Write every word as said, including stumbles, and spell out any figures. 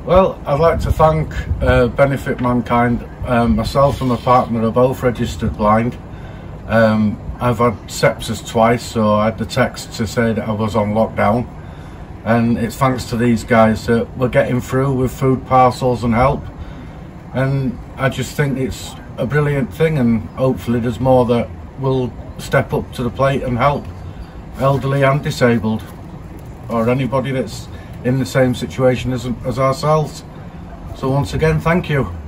Well, I'd like to thank uh, Benefit Mankind. Um, myself and my partner are both registered blind. Um, I've had sepsis twice, so I had the text to say that I was on lockdown. And it's thanks to these guys that we're getting through with food parcels and help. And I just think it's a brilliant thing, and hopefully there's more that will step up to the plate and help elderly and disabled, or anybody that's in the same situation as, as ourselves. So once again, thank you.